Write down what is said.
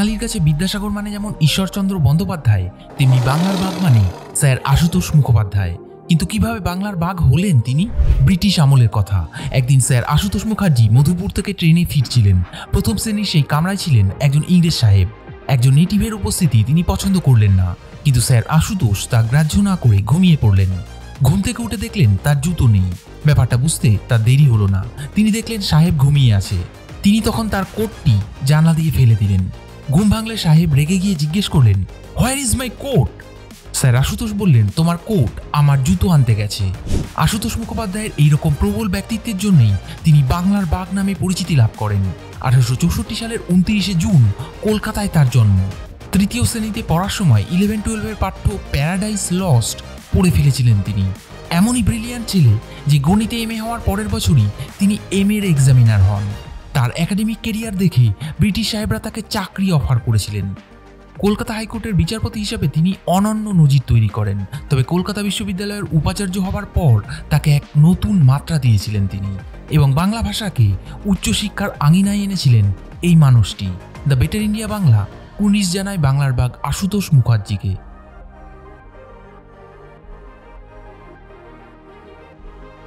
বাঙালির কাছে বিদ্যাসাগর মানে যেমন ঈশ্বরচন্দ্র বন্দ্যোপাধ্যায়, তেমনি বাংলার বাঘ মানে স্যার আশুতোষ মুখোপাধ্যায়। কিন্তু কিভাবে বাংলার বাঘ হলেন তিনি? ব্রিটিশ আমলের কথা। একদিন স্যার আশুতোষ মুখার্জি মধুপুর থেকে ট্রেনে ফিরছিলেন। প্রথম শ্রেণীর সেই কামরায় ছিলেন একজন ইংরেজ সাহেব। একজন নেটিভের উপস্থিতি তিনি পছন্দ করলেন না, কিন্তু স্যার আশুতোষ তা গ্রাহ্য না করে ঘুমিয়ে পড়লেন। ঘুম থেকে উঠে দেখলেন তার জুতো নেই। ব্যাপারটা বুঝতে তার দেরি হলো না। তিনি দেখলেন সাহেব ঘুমিয়ে আছে। তিনি তখন তার কোটটি জানলা দিয়ে ফেলে দিলেন। ঘুম ভাঙলে সাহেব রেগে গিয়ে জিজ্ঞেস করলেন, where is my coat? Sir Ashutosh বললেন, তোমার কোট আমার জুতো আনতে গেছে। আশুতোষ মুখোপাধ্যায়ের এইরকম প্রবল ব্যক্তিত্বের জন্যই তিনি বাংলার বাঘ নামে পরিচিতি লাভ করেন। 1864 সালের 29শে জুন কলকাতায় তার জন্ম। তৃতীয় শ্রেণীতে পড়ার সময় 11-12 পাঠ্য প্যারাডাইস লস্ট পড়ে ফেলেছিলেন তিনি। এমনই ব্রিলিয়ান্ট ছেলে যে গণিতে এমএ হওয়ার পরের বছরই তিনি এমএর এক্সামিনার হন। তার একাডেমিক কেরিয়ার দেখে ব্রিটিশ সাহেবরা তাকে চাকরি অফার করেছিলেন। কলকাতা হাইকোর্টের বিচারপতি হিসেবে তিনি অনন্য নজির তৈরি করেন। তবে কলকাতা বিশ্ববিদ্যালয়ের উপাচার্য হবার পর তাকে এক নতুন মাত্রা দিয়েছিলেন তিনি, এবং বাংলা ভাষাকে উচ্চশিক্ষার আঙিনায় এনেছিলেন এই মানুষটি। দ্য বেটার ইন্ডিয়া বাংলা কুর্নিশ জানায় বাংলার বাঘ আশুতোষ মুখার্জিকে।